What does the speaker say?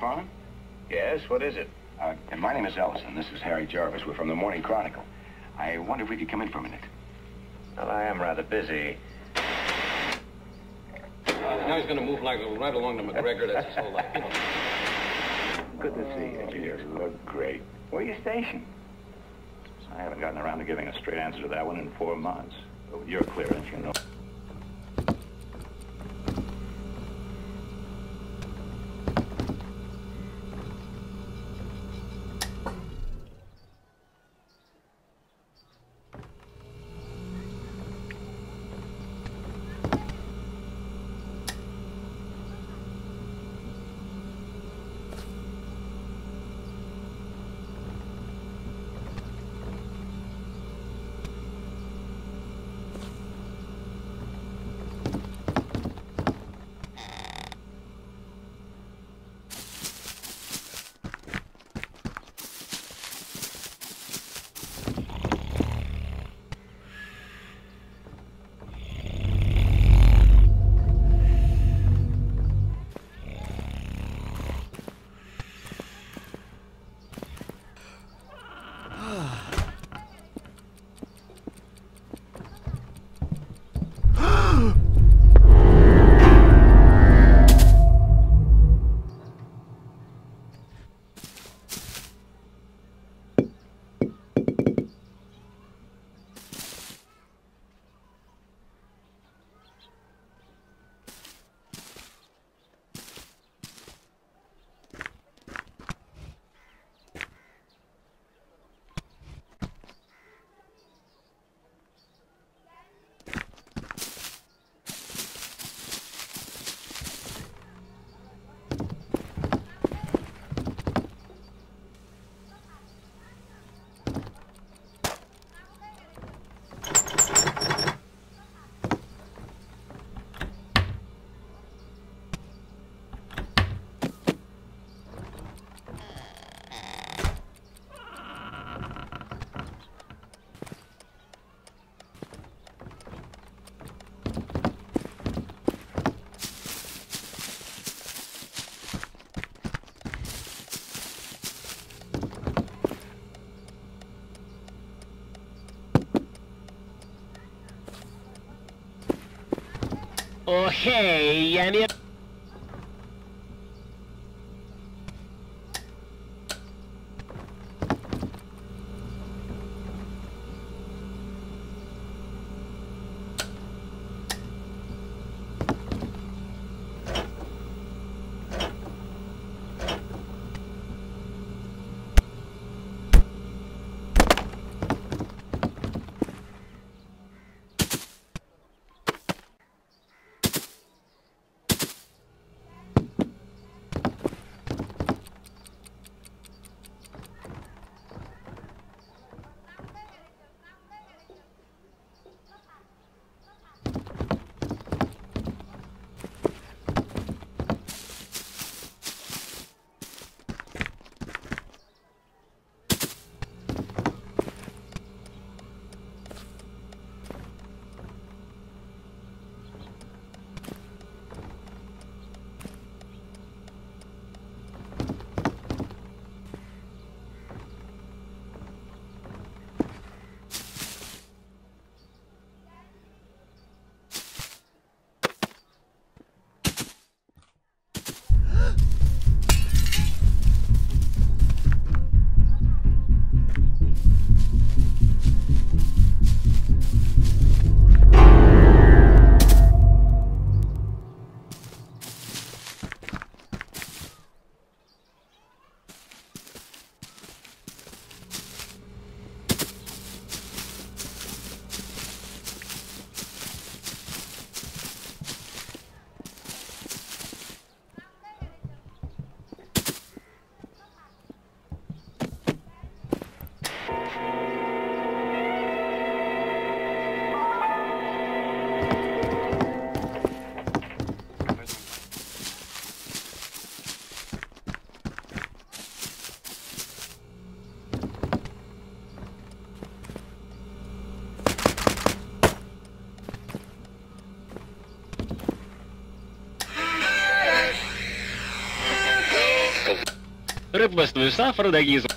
McFarland? Yes, what is it? And my name is Ellison. This is Harry Jarvis. We're from the Morning Chronicle. I wonder if we could come in for a minute. Well, I am rather busy. Now he's going to move like right along to McGregor. That's his whole life. You know. Good to see you, dear. You look great. Where are you stationed? I haven't gotten around to giving a straight answer to that one in 4 months. But with your clearance, you know. Oh, hey, and it... Репостную сафру дагизм.